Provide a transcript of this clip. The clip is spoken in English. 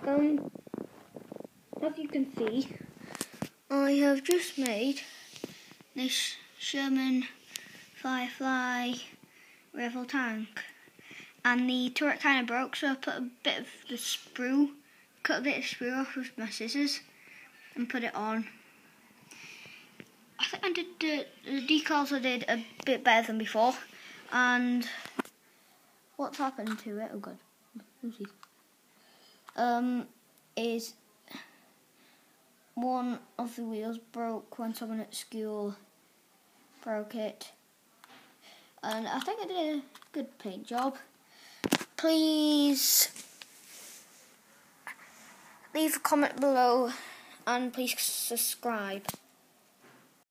As you can see, I have just made this Sherman Firefly Revell tank, and the turret kind of broke, so I put a bit of the sprue, cut a bit of sprue off with my scissors and put it on. I think I did the decals I did a bit better than before, and what's happened to it, oh god, is one of the wheels broke when someone at school broke it, and I think I did a good paint job. Please leave a comment below and please subscribe.